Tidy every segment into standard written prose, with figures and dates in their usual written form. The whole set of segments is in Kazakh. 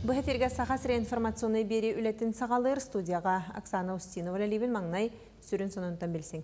Бұл эфирге сақасыры информационный бері үлетін сағалыр студияға Оксана Устинова лебен маңнай сүрін сонуынтан білсің.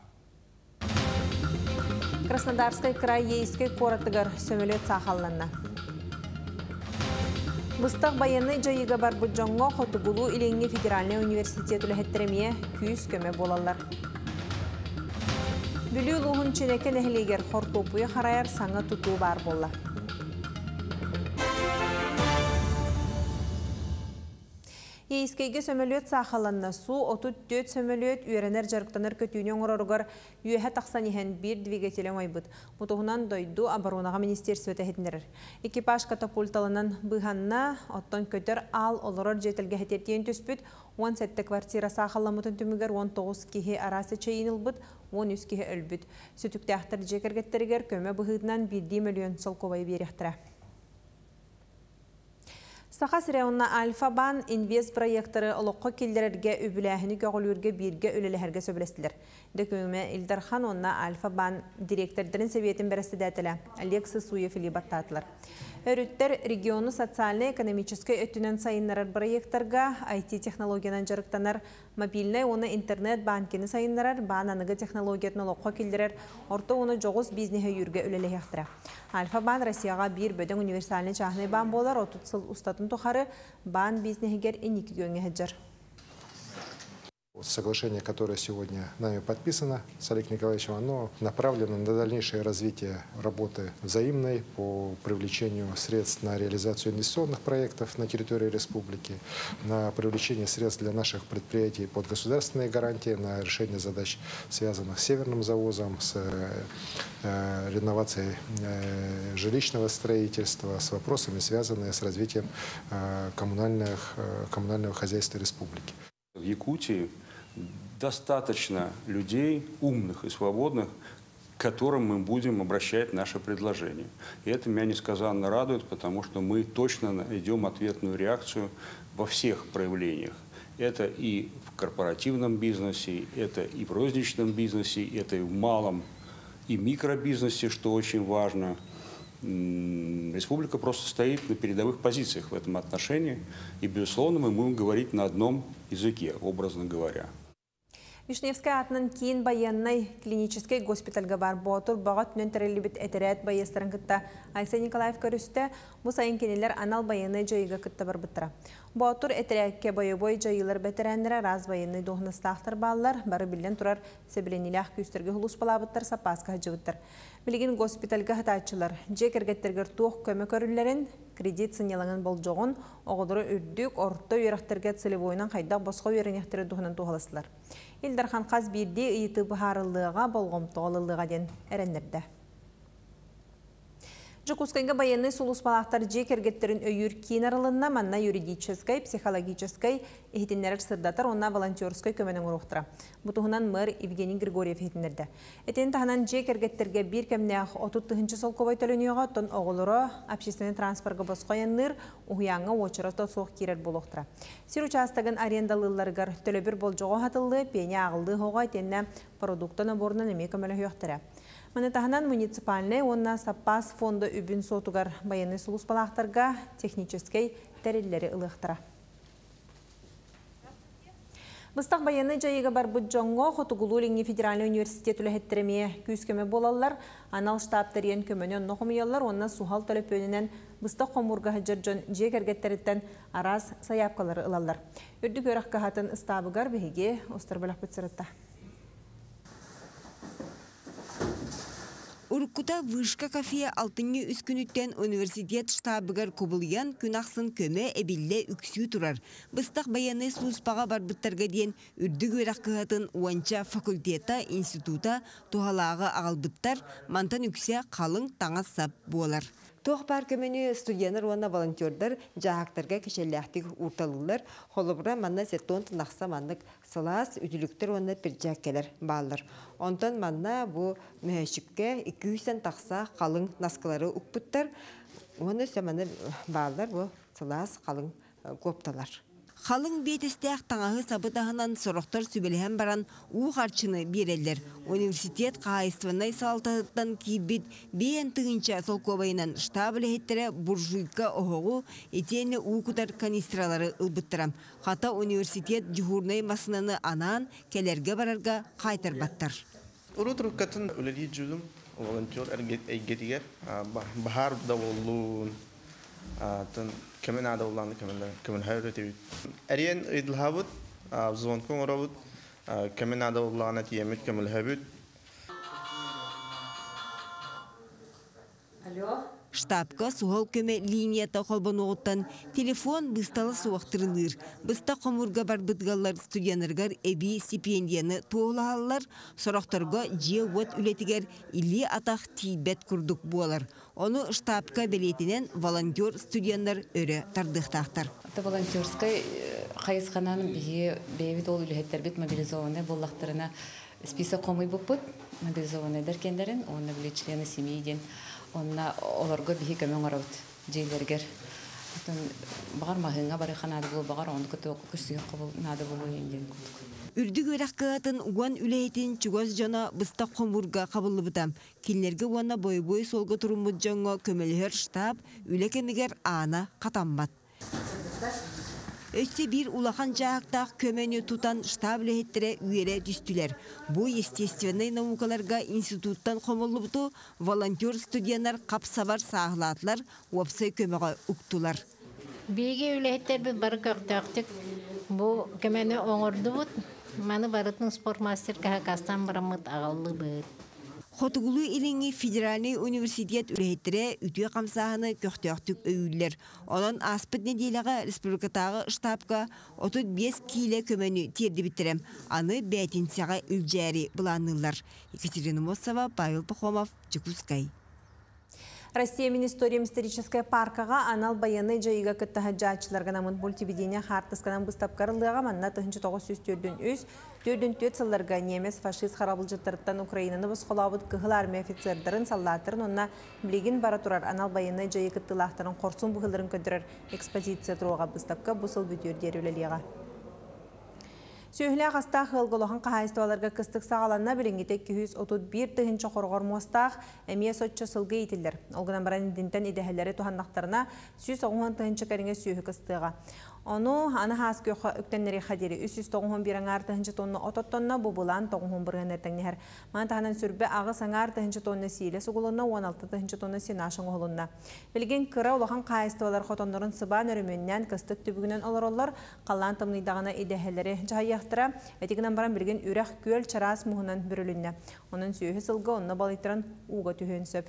Краснодарский край ейске қораттығыр сөмелет сақаланна. Мұстақ байыны жайыға бар бұджонға Хотугулу Иленге Федеральный университет үліхеттеремие күйіс көме болалар. Бүлі ұлығын ченеке нәхілегер қортопуы қарайар саңа тұтуы бар болла. Ейскейге сөмөлөт сақаланна су, отут дөт сөмөлөт үйренер жарықтаныр көтүйінен ғырырғыр үйеге тақсан ехен бір двигателем айбыт. Мұтығынан дойду оборонаға министерсі өтәхетінерір. Экипаж катапульталынан бұғанна оттан көтер ал олырыр жетілге хетертейін төспіт, 10 сәтті квартира сақаламытын түмігер 19 кеге арасы чайын ұлбыт, 13 кеге өлбіт. Сүтікті ақтыр жекергеттерігер көмі бұғыдынан 1 миллион сол ковай беректірі. Сақас районна Альфа-Бан инвест проекторы олыққа келдерерге өбіләхіні көғілерге бірге өлелерге сөбілестілер. Дөкөңіме Илдархан онна Альфа-Бан директордарын сөбетін бәрісті дәтілі Алексей Суев илибаттатылар. Өріттер регионы социально-экономической өттінен сайынларар проекторға IT-технологиянан жарықтанар, мобильный оны интернет-банкені сайынларар, бананығы технологиятын олыққа келдерер, орта оны жоғыз бизнесі үрге өлелі яқтыра. Альфа-Бан Россияға бір бөдің универсальный чағыны бан болар, 30 сыл ұстатын тұқары бан бизнесігер енікі гөңі хеджар. Соглашение, которое сегодня нами подписано с Олегом Николаевичем, оно направлено на дальнейшее развитие работы взаимной по привлечению средств на реализацию инвестиционных проектов на территории республики, на привлечение средств для наших предприятий под государственные гарантии, на решение задач, связанных с северным завозом, с реновацией жилищного строительства, с вопросами, связанными с развитием коммунального хозяйства республики. В Якутии достаточно людей, умных и свободных, к которым мы будем обращать наши предложения. И это меня несказанно радует, потому что мы точно найдем ответную реакцию во всех проявлениях. Это и в корпоративном бизнесе, это и в розничном бизнесе, это и в малом и микробизнесе, что очень важно. Республика просто стоит на передовых позициях в этом отношении, и, безусловно, мы будем говорить на одном языке, образно говоря. Вишневская атынан кейін баяннай клинический госпитальга бар ботур бағат нөнтірелі біт әтерәт байестарын күтті Алексей Николаев көрісті, мұсайын кенелер анал баяннай жайыға күтті бар бұттыра. Ботур әтерәкке бойы-бой жайылар бәтерәндірі раз баяннай доғыныстақтыр балылар, бары білден тұрар сәбіленілі күстерге ғылыс бала бұттыр, сапасқа хажы бұттыр. Білген госпитальга хатачылар, жек әргеттергер туық көмі көрілерін, кредит сынелаңын бол жоғын, оғыдыры үрдік, орта үйрақтырға целевойынан қайдақ босқа үйренектері дұғынан туғаласылар. Илдархан қаз бірде үйті бұхарылыға болғым тоғалылыға ден әрендерді. Жукускайга баянный сулус балақтар жек әргеттерін өйір кейін арылынна манна юридической, психологической ехетінлерір сырдатар, онна волонтерской көменің ұрықтыра. Бұтығынан мэр Евгений Григорьев ехетінлерді. Әтен тағынан жек әргеттерге бір кәмнеғ 30-ті сол ковай төлінеуға тон оғылыры общественный транспорға босқойынлыр, ұғияңа очыраты соқ керер болуқтыра. Сир участагын арендалыларғар төлөбір бол жоғы хатылы, пені ағылды хоға әтенне продукты наборынан әме көмелі høйіқтыра. Манетаханан муниципальный, онна Сапас фонда үбін сотугар баянный сулус балақтарға технической тәрелері ылықтыра. Бұстақ баянный жайыға бар бұджонға Хотугулу Иленге Федеральный университет үліхеттереме күйіскөме болалар, анал штабтарien көмөнен ноқымиялар, онна сухал төліп өнінен бұстақ қомурға жыржон жек әргеттеріттен араз саяпқалары ылалар. Үрді көріқ қағатын ұстабығар бігеге остар білақ бұтсырытта. Уркута вышка кафе алтынны үскүнүттен университет штабыгар кубулыян күнақсын көмө эбилле үксүү турар. Быстақ баяны слуспаға барбыттарға ден үрдүг өрақ кығатын уанча факультета, института, тухалағы ағалбыттар, мантан үксе қалың таңас сап болар. Тоқ бар көмені студияныр уанна волонтердар жағақтарға кешелләқтік урталылар, холыбыра манна сеттон тынақса маннық сылас үділіктер уанна піржәк келер балыр. Онтан манна бұ мөшікке 200-тен тақса қалың наскалары ұқпыттар, оны сөмені балыр бұ сылас қалың көпталар. Халың бетестәк таңағы сабытағынан сорохтар сүбелеген баран уғарчыны берелер. Университет қайыстыванай салтағыттан кейбіт бейін тығынча сол көбайынан штабылы хеттері буржуйка оғығы етені уғытар канистралары ұлбыттырам. Қата университет жүгурнай масынаны анан келерге барарға қайтар баттар. Урутрук катын үлелі жүзім волонтер әйгетігер бахар да олуын كمان عاد والله كمان هاي تبي أريان إدلهابود زون كون رابود كمان عاد والله أنا تيمت كمان هابود Штабка суғал көме линията қолбан оғыттан телефон бұсталы суақтырылыр. Бұста қомырға бар бұдғалар студиянырғар әбі стипендияны тоғылағалар, сұрақтарға же өт үлетігер илі атақ тейбет күрдік болар. Оны штабка белетінен волонтер студияндар өрі тардықтақтар. Волонтерскай қайысқанан бейбет ол үлеттер бет мобилизованный боллақтарына список қомый бұппыт, мобилизованный дәркендерін, оны біле члены семейден. Онна оларга бихи көмөң арабыт жейлергер. Бағар мағыңа бары қанады бұл бағар, оны күті оқы күшсүйі қабыл нады болу енден күндік. Үрдік өрәқ қығатын уан үләйтін чүгөз жана бұста қомырға қабылы бұдам. Келлерге уанна бой-бой солғы тұрымыд жаңға көмелігер штаб үләкемігер ана қатамбат. Өсте бір улахан жағақтақ көмені тұтан штаб лехеттері үйере түстілер. Бұл естественный наукаларға институттан қомылы бұты волонтер студиянар қапсавар сағылатылар опсай көмеға ұқтылар. Бейге үлехеттер біз бары көқтіқтік. Бұл көмені оңырды бұд. Маны барытның спортмастер кәкастан барамыд ағалды бұд. Хотугулу илинги федеральный университет үлехеттері үтіе қамсағыны көқтіқтік өйілер. Онан аспыт неделіға республикатағы штабқа 35 кейлі көмені терді бітірем. Аны бәйтінсіға үлжәрі бұланылар. Екатерина Мосова, Павел Пахомов, Чекускай. Россия История-историческая паркаға анал баяны жайыға күттіға жачыларға намын мультивидения хартысканан бұстапқарылыға манна 1904 сылларға немес фашист харабылжыттарыттан Украинаны бұсқолауыд кығыл армия офицердарын саллатырын онна білеген бара тұрар анал баяны жайы күттілақтарын қорсын бұғылырын көндірер экспозиция тұруға бұстапқа бұсыл бүтер өлелеға. Сөйлі ағастақ ғылғылыған қағайыстываларға кістік сағаланна білінгетек 231 тұхыншы қорғыр мостақ әмие сотчы сылғы етілдер. Олғынан баран динтен едәхелері туғандақтарына 190 тұхыншы кәріңе сүйі кістіға. Onu ana has köxü öktənləri xədiri 391 аңар тәһинче тонна ототтонна бубулан 91 нәтәңнәр. Ман таһанан сүрбе агыс аңар тәһинче тонна силе сугулунна 16 тәһинче тонна синашың олунна. Билген кыра улахан кайыстылар хотоннарын сыбан өрөмөннән кыстык түбүгүнөн олороллар каллан тымныйдагына идәһәләре жайяктыра. Этигенән баран билген үрәх көл чарас муһунан бүрүлүннә. Onun сүйе сылгы онна балыйтыран уга түһөнсөп.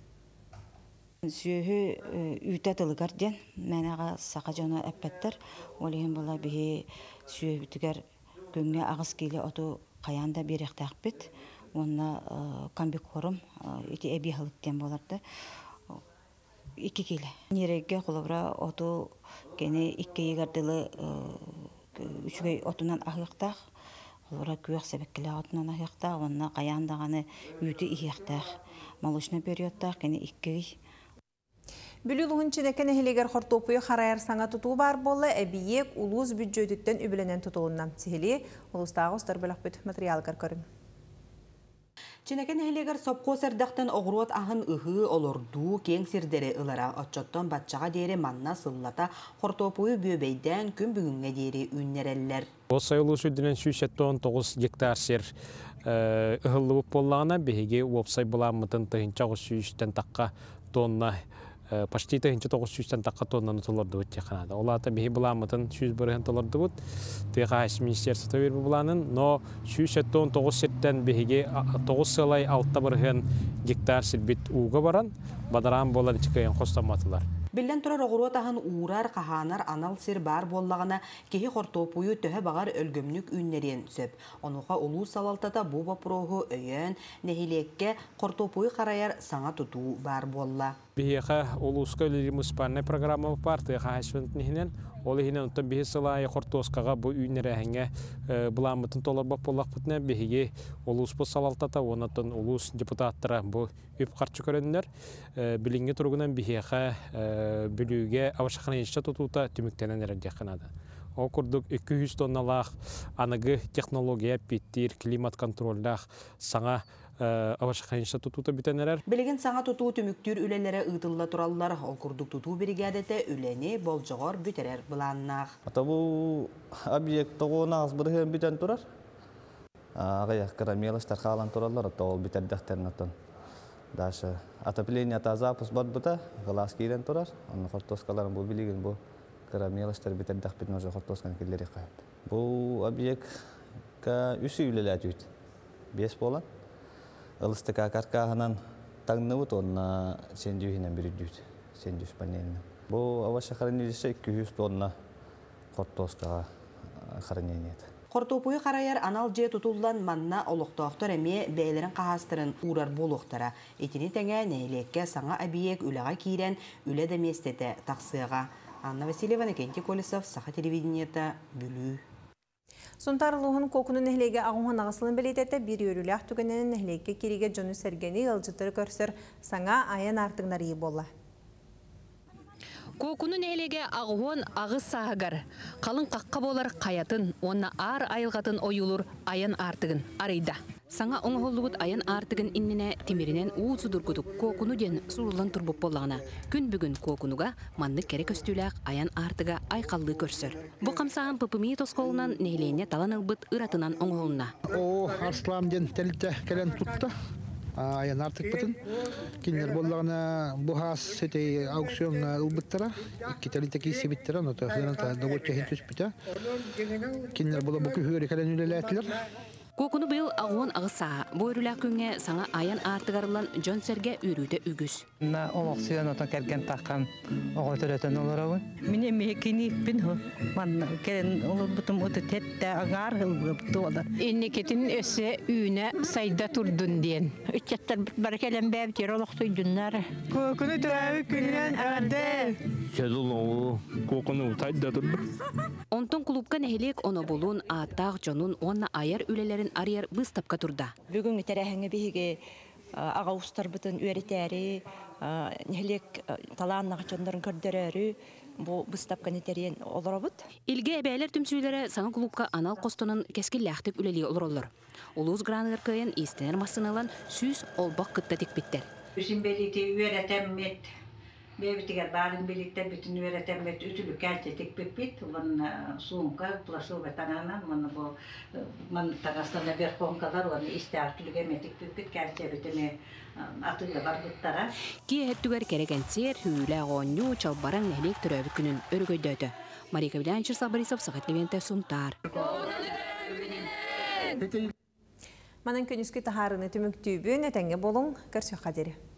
Сүйі үйтәтілігер ден, мәнәға сақа жана әппәттір. Олеген бола бігі сүйі бүтігер көнге ағыз келі оту қаянда беректәк бет. Онна камбек қорым, еті әбі ғылыттен боларды. 2 келі. Нереге қолыбыра оту кені 2 егерділі 3 отынан ағықтақ. Қолыбыра күйек сәбеккілі отынан ағықтақ. Онна қаяндағаны үйті иектәк. Малышны периодтақ кені 2 Бүлілуғын ченекен әхелегер қортопуы қарайар саңа тұтуы бар болы әбиек ұлуыз бюджеттен үбіленен тұтуылына. Сихили ұлыстағы ұстар бөлік бүт материалғар көрін. Ченекен әхелегер сопқо сәрдіқтен оғыруат ағын ұғы олорду кең сирдері ұлара отчоттон батчаға дейері манна сыллата қортопуы бөбейден күн бүгінге дейері үннерелер. Осы ұлыс үдінен 9 гектар сер ұғылы болағына бейге уопсай бұламытын тұхынча 300-тен таққа тонна почти 900-тен таққа тоннаны тұлырды өтте қанады. Олата бейі бұламытын 100-100 тұлырды бұд. Тыға әс министерство бербі бұланын, но 179 сеттен бейге 9 сылай 6-1 гектар сілбет уға баран, бадаран болар чекайын қостаматылар. Билден тұрар оғыруат ағын уырар қағанар анал сир бар боллағына кеhi қортопуы төһі бағар өлгөмнік үннерен сөп. Онуға ұлу салалтата бұба проғы өйен, нәхилекке қортопуы қарайар саңа тұту бар болла. Бейеға ұлысқа өлері мұспанны программа бар, тыға әшвентінен, ол ехінен ұттан бейі сылай қортосқаға бұл үйнері әңе бұламытын толар бап болақ бұтына бейге ұлыс бұл салалтата, онатын ұлыс депутаттыра бұл өп қарчы көріндер. Білінге тұрғынан бейеға бүліге авашақына ешті тұтуыта түміктенен әрді қанады. О курдук 200 тонналах анагы технология биттир, климат контрольдах саңа авашхайынша тутута битенерер. Билеген саңа тутуу түмүктүр үлелere ытылла тураллар. Ол курдук тутуу бригадете үлени болжогор бүтерер буланнах. Ата бу объект тогонагыз бирген битен турар. Агая карамелаштар калан тураллар, ата ол битердехтернатон. Даша отопление та запуск бар бута, глаз кирен турар. Аны хортоскаларын бу билеген бу карамелаштар битердех битен уже хортоскан келдери кайт. Бу объект ка үсү үлелетүт. 5 болан. Ылыстыка каркаһынан таңныбыт онна сендюхинен бирдүт. Сендюш панелин. Бу аваша хранилище 200 тонна хортоскага хранениет. Хортопуй караяр анал же тутулдан манна олуктоктор эме бээлерин кахастырын урар болуктара. Этини теңе нейлекке саңа объект үлага кирен үле деместете таксыга. Анна Васильева, Никентий Колесов, Саха телевидениета, Бүлүү. Сонтарлуғын кокунun нәхлеге ағуған ағысылын білететі бір өрілі ақтүгінен нәхлеге кереге жоны сәргені ғылжытыры көрсір саңа аян артыңдар ие болла. Кокунun нәхлеге ағуын ағыз сағығар. Қалын қаққа болар қаятын, онна ар айылғатын ойылыр аян артығын арайда. Саңа оңғолуғыт аян артығын инніне темерінен уыз удыргудық кокуну ден сурулан турбуп болағына. Күн бүгін кокунуға манны керек өстіләқ аян артыға айқалды көрсір. Бұ қамсағын пыпымии тосқолынан нәхлене талан ылбыт ыратынан оңғолына. О, арслам ден тәлітті кәлен тұтты. Аян артық бұтын. Кинлер болағына бұхас сетей аукцион ылбыттара. Икки тәлітті кейсі біттара. Нота хленалта дағот чахин түс біта. Кинлер бола бұкі хүйері кәлен үлелі әтілер. Кокуну быйыл ағуын ағыса, бу өрүләк күнгә саңа аян артыгарылан Жон Серге үрүтә үгүз. На олоксион отон керген таккан оготөрөтөн олоробун. Мине мекини бин хо. Ман кен олор бутум өтө тетте агар гылып. Иннекетин өсө үйүнө сайда турдун диен. Үчөттөр баракелен бэб тер олоктуй дүннөр. Кокуну төвө күнүнөн арде. Жадулу кокуну тайда турду. Онтон клубка нехилек оны болун аттак жонун онна аяр үлелерин арьер быстапка турда. Бүгүн терехеңе биге агавустар бутун үөритери нехилек талааннак жондорун көрдөрөрү бу быстапка нетерен олоробут. Илге эбелер түмсүйлөрү саңа клубка анал костонун кескиллахтык үлели олороллор. Улуз граныр кыйын истенер массыналан сүз олбак кытта текпиттер. Үсүмбелити үөретеммет бебитигер барын биликтер бүтүн үөретеммет үтүлүк калче текпеппит. Вон сумка пласова тананан мана бу ман тагастана верхонкалар оны истартылык эметик текпеппит калче бүтүнө атылы барбыттара. Киэттүгер керегенсер хүлэ гоню чалбаран нехлек төрөбү күнүн өргөйдөтө. Марика Билянчер Сабарисов Сахат Левенте Сунтар. Манан күнүскү тахарыны түмүктүүбүн этеңге болуң көрсө кадери.